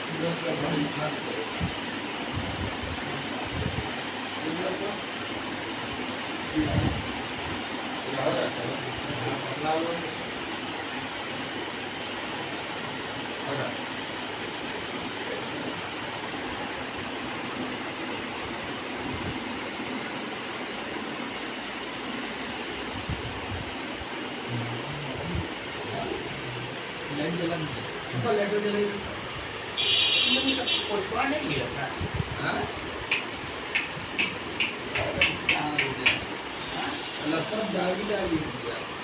पूरा का बड़ी खास है। पूरा का लाइट जला नहीं है, लाइट जलाई तो सब पोछवा नहीं लिया था। हाँ क्या हो गया, सब दागी दागी हो गया।